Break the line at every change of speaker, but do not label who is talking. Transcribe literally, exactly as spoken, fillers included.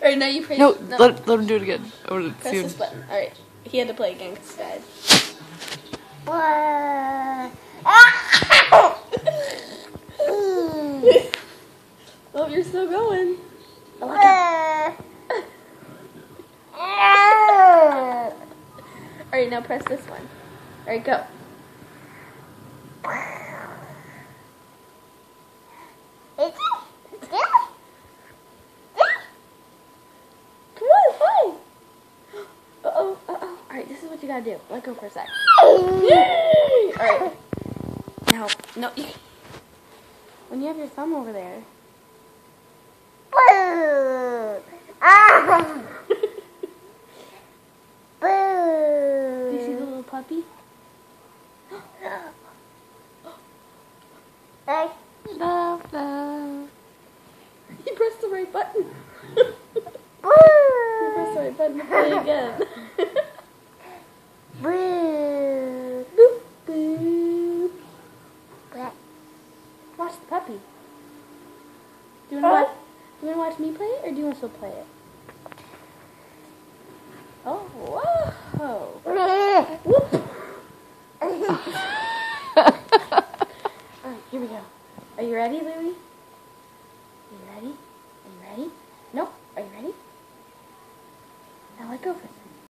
Alright, now you press.
No, no. Let, let him do it again. I want to
Press
see
this
him.
button. Alright, he had to play again because he died. Oh, you're still going. I like it. Alright, now press this one. Alright, go. Come on, fine. Uh-oh, uh-oh. Alright, this is what you gotta do. Let go for a sec. Yay! Alright. Now, no, you when you have your thumb over there. Do you see the little puppy? Love, love. You pressed the right button. You pressed the right button to play again. Boop, boop. Watch the puppy. Do you want to watch, do you want to watch me play it, or do you want to still play it? Oh, whoa. Whoop. Alright, here we go. Are you ready, Louie? Are you ready? Are you ready? Nope. Are you ready? Now let go for a second.